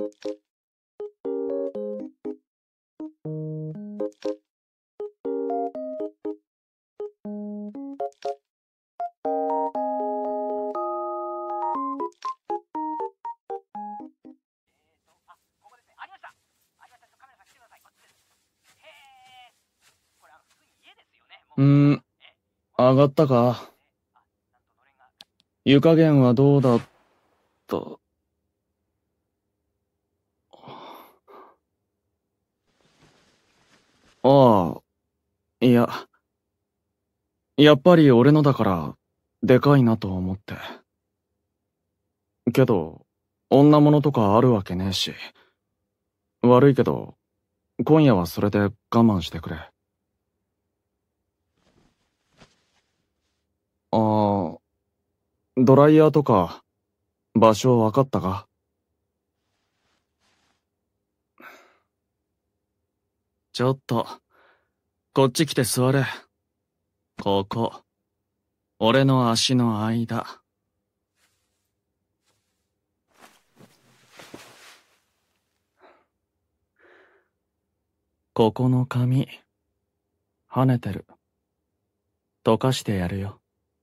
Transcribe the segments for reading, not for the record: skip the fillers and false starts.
上がったか？湯加減はどうだった？ああ、いや、やっぱり俺のだから、でかいなと思って。けど、女物とかあるわけねえし。悪いけど、今夜はそれで我慢してくれ。ああ、ドライヤーとか、場所分かったか？ちょっと、こっち来て座れ。ここ、俺の足の間。ここの髪、跳ねてる。溶かしてやるよ。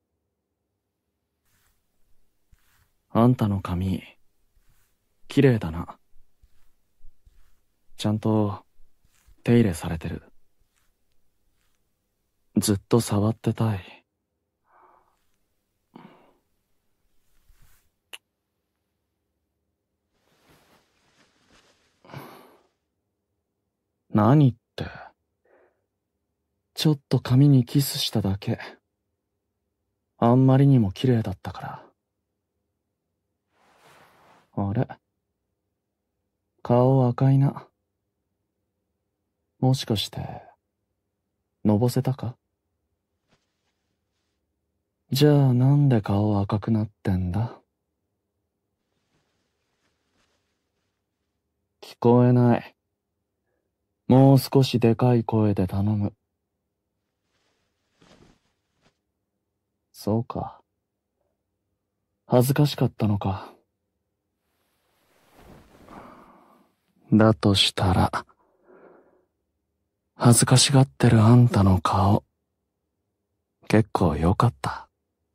あんたの髪、綺麗だな。ちゃんと、手入れされてる。ずっと触ってたい。何って。ちょっと髪にキスしただけ。あんまりにも綺麗だったから。あれ？顔赤いな。もしかして、のぼせたか？じゃあなんで顔赤くなってんだ？聞こえない。もう少しでかい声で頼む。そうか。恥ずかしかったのか。だとしたら、恥ずかしがってるあんたの顔、結構良かった。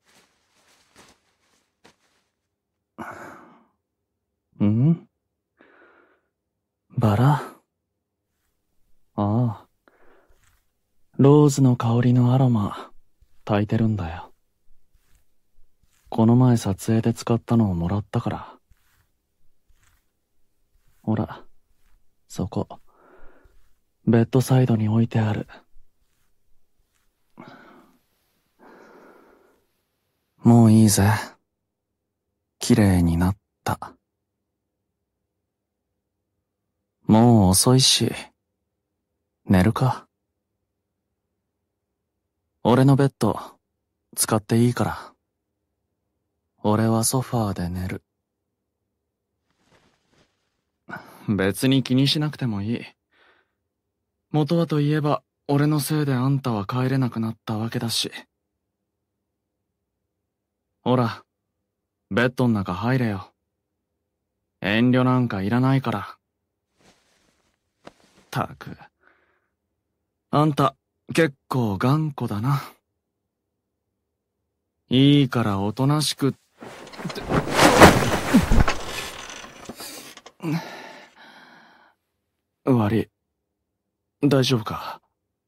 ん？バラ？ああ。ローズの香りのアロマ、焚いてるんだよ。この前撮影で使ったのをもらったから。ほら、そこ、ベッドサイドに置いてある。もういいぜ。綺麗になった。もう遅いし、寝るか。俺のベッド、使っていいから。俺はソファーで寝る。別に気にしなくてもいい。元はといえば、俺のせいであんたは帰れなくなったわけだし。ほら、ベッドん中入れよ。遠慮なんかいらないから。ったく。あんた、結構頑固だな。いいからおとなしくって。悪い。大丈夫か？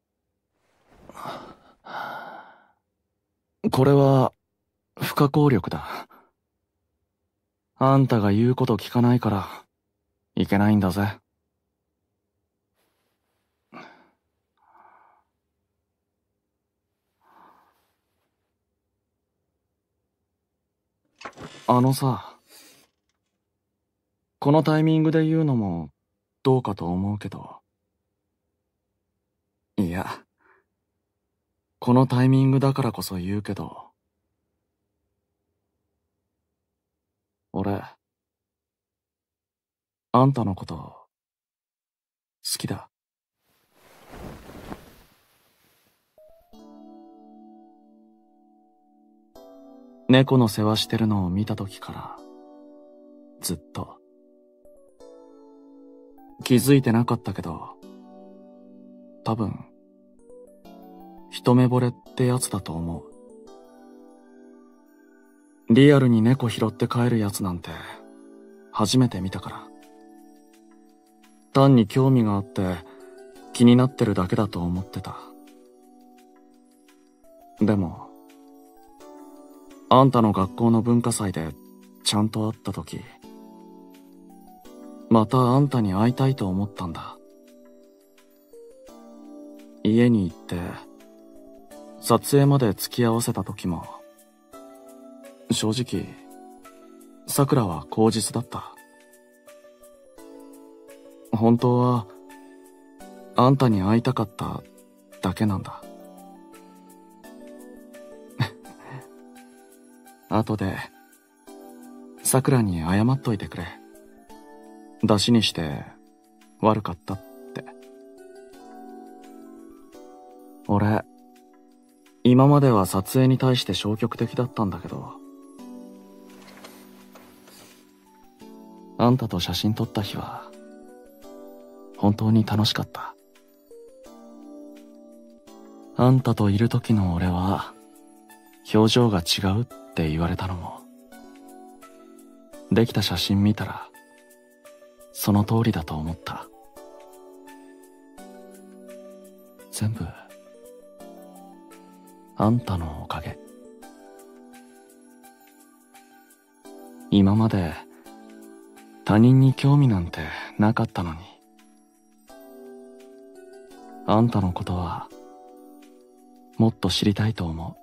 これは、不可抗力だ。あんたが言うこと聞かないから、いけないんだぜ。あのさ、このタイミングで言うのも、どうかと思うけど。いや、このタイミングだからこそ言うけど。俺、あんたのこと、好きだ。猫の世話してるのを見た時から、ずっと。 気づいてなかったけど、多分、一目惚れってやつだと思う。リアルに猫拾って帰るやつなんて、初めて見たから。単に興味があって気になってるだけだと思ってた。でも、あんたの学校の文化祭でちゃんと会った時、またあんたに会いたいと思ったんだ。家に行って撮影まで付き合わせた時も、正直桜は口実だった。本当はあんたに会いたかっただけなんだ。後で桜に謝っといてくれ。出しにして悪かったって。俺、今までは撮影に対して消極的だったんだけど、あんたと写真撮った日は本当に楽しかった。あんたといる時の俺は表情が違うって言われたのも、できた写真見たらその通りだと思った。全部あんたのおかげ。今まで他人に興味なんてなかったのに、あんたのことはもっと知りたいと思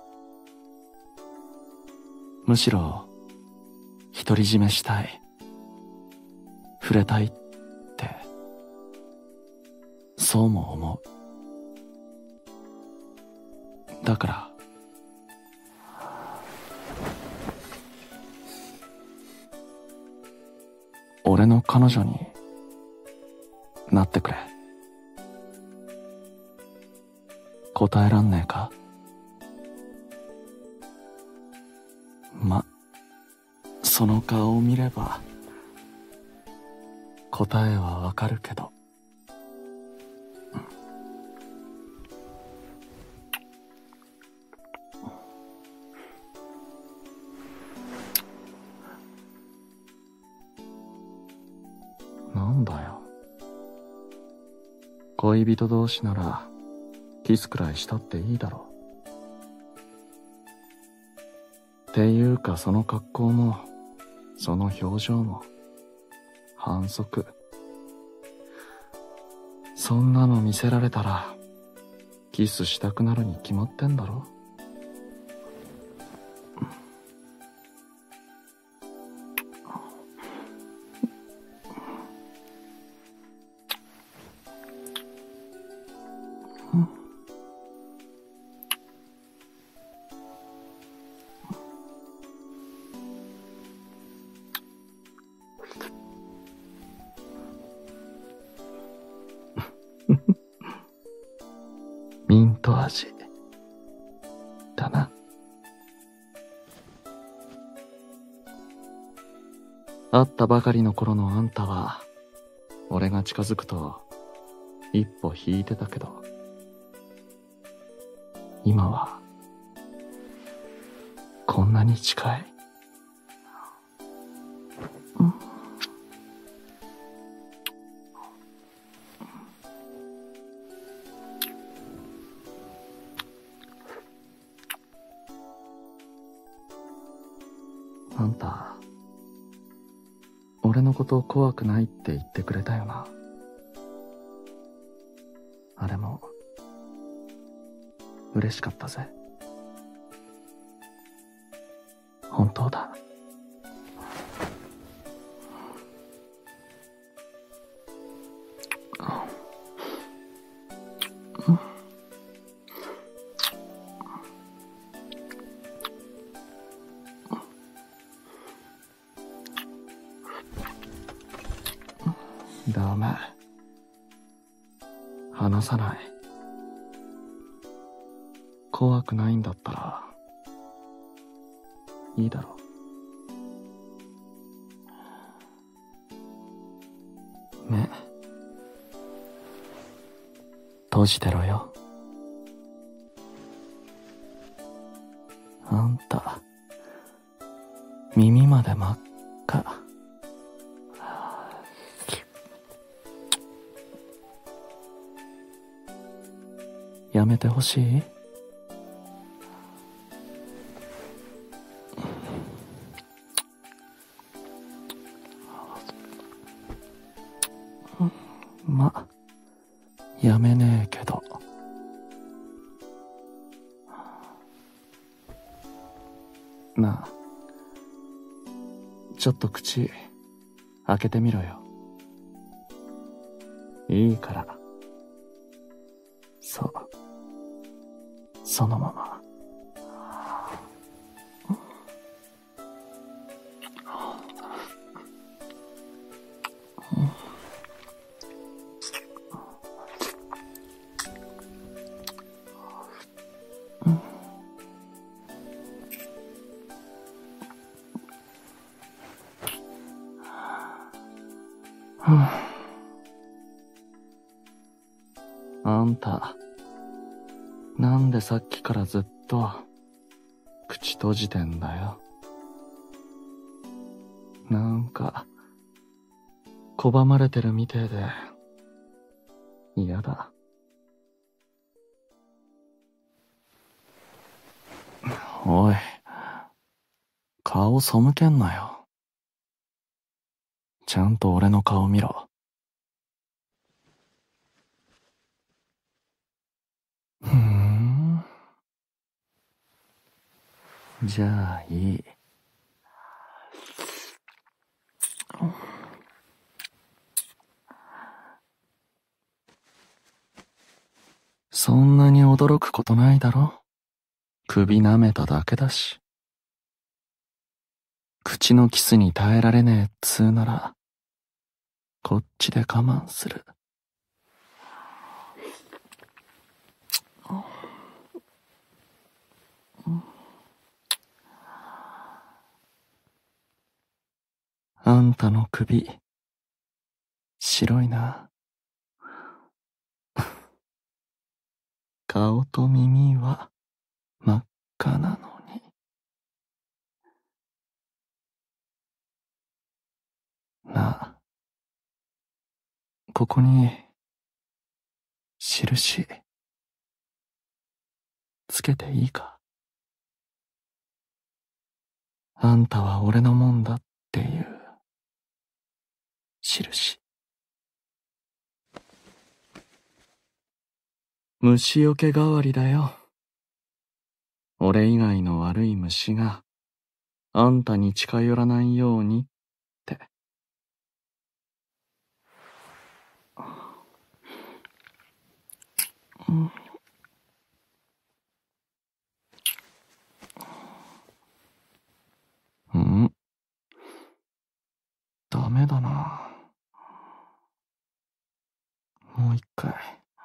う。むしろ独り占めしたい、触れたいって、そうも思う。だから俺の彼女になってくれ。答えらんねえか？その顔を見れば答えはわかるけど。なんだよ。恋人同士ならキスくらいしたっていいだろ。っていうか、その格好もその表情も反則。そんなの見せられたらキスしたくなるに決まってんだろ。ミント味だな。会ったばかりの頃のあんたは、俺が近づくと一歩引いてたけど、今はこんなに近い。あんた、俺のこと怖くないって言ってくれたよな。あれも嬉しかったぜ。本当だ。ダメ。話さない。怖くないんだったらいいだろう。目閉じてろよ。あんた、耳まで真っ赤。やめてほしい？ま、やめねえけど。なあ、ちょっと口、開けてみろよ。いいから。そう。そのまま。あんた、なんでさっきからずっと、口閉じてんだよ。なんか、拒まれてるみてえで、嫌だ。おい、顔背けんなよ。ちゃんと俺の顔見ろ。ふーん。じゃあいい。そんなに驚くことないだろ。首舐めただけだし。口のキスに耐えられねえっつうなら、こっちで我慢する。あんたの首、白いな。顔と耳は真っ赤なのに。なあ、ここに、印、つけていいか？あんたは俺のもんだっていう、印。虫よけ代わりだよ。俺以外の悪い虫が、あんたに近寄らないようにって。うん。ダメだな。もう一回。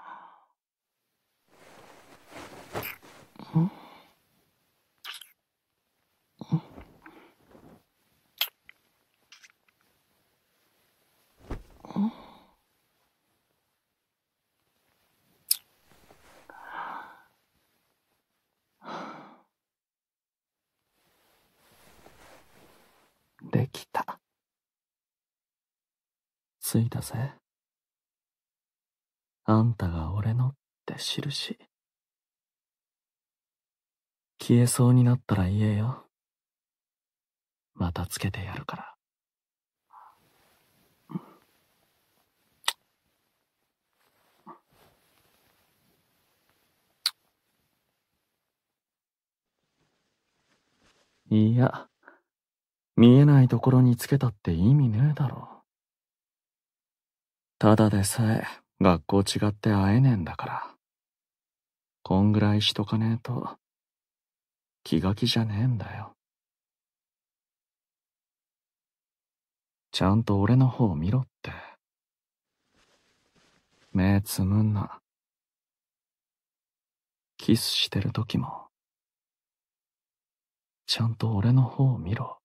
できた。ついたぜ。あんたが俺のって印。消えそうになったら言えよ。またつけてやるから。いや、見えないところにつけたって意味ねえだろ。ただでさえ学校違って会えねえんだから。こんぐらいしとかねえと気が気じゃねえんだよ。ちゃんと俺の方見ろって。目つむんな。キスしてる時も、ちゃんと俺の方見ろ。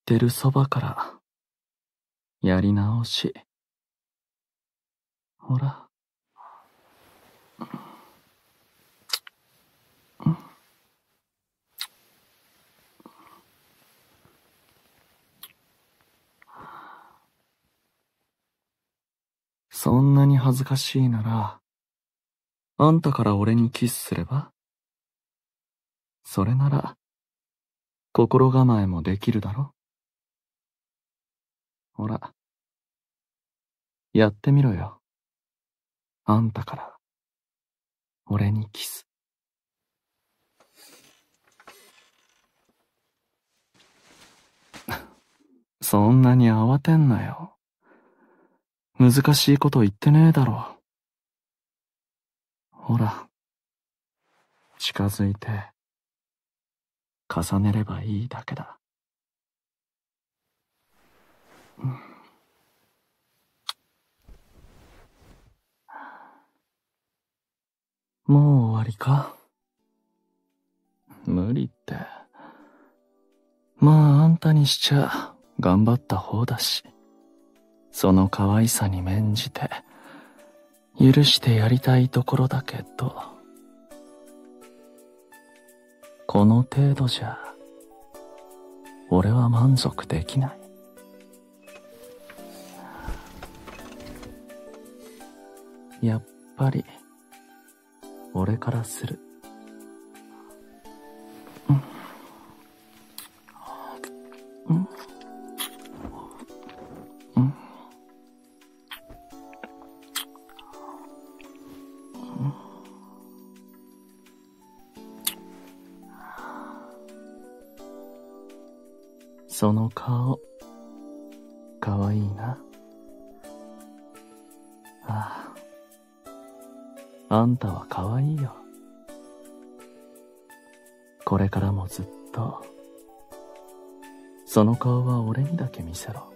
ってるそばから、やり直し。ほら。そんなに恥ずかしいなら、あんたから俺にキスすれば？それなら、心構えもできるだろ？ほら、やってみろよ。あんたから、俺にキス。そんなに慌てんなよ。難しいこと言ってねえだろ。ほら、近づいて、重ねればいいだけだ。もう終わりか？無理って。まああんたにしちゃ頑張った方だし、その可愛さに免じて、許してやりたいところだけど、この程度じゃ、俺は満足できない。やっぱり、俺からする。その顔、かわいいな。ああ、あんたはかわいいよ。これからもずっと、その顔は俺にだけ見せろ。